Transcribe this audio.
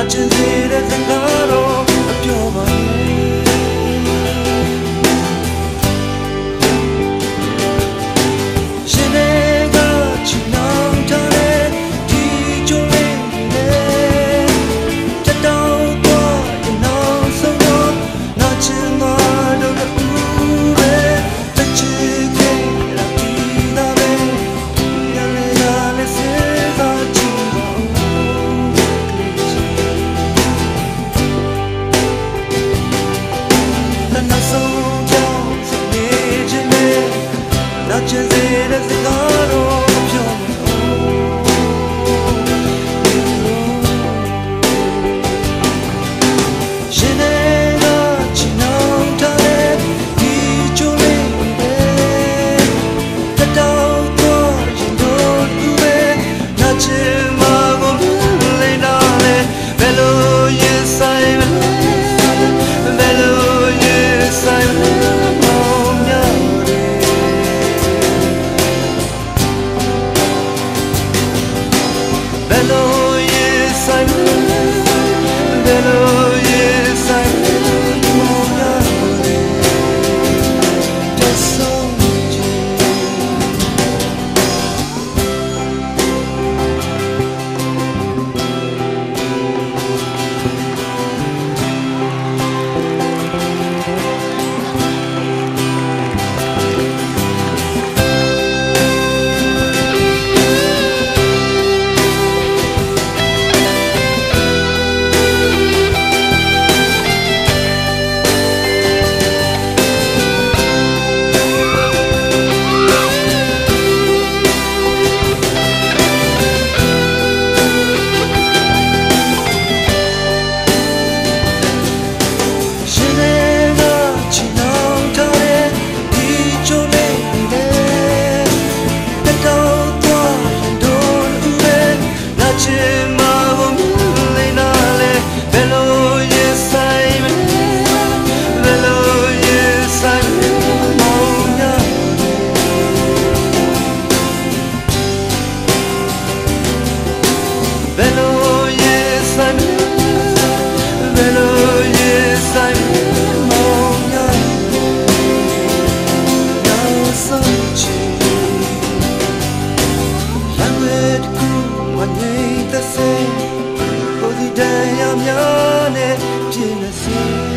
ချင်းစီတဲ့စကားတော့မပြောပါနဲ့ရှင်တွေကချီနှောင်ထားတဲ့ဒီကြိုးလေးနဲ့တက်တော့သွားရင်နောက်ဆုံးတော့နာချင်သွားတော့ဘူးပဲတက်ချင်ခဲ့ရပြီဒါပဲရလေရလေစေသာချင်တော့那手脚是你的美，那全世界的高楼飘飘。现在我只能在地球里面，得到多人多不为，那只马我们来拿来，为了也塞了，为了。Day I'm young and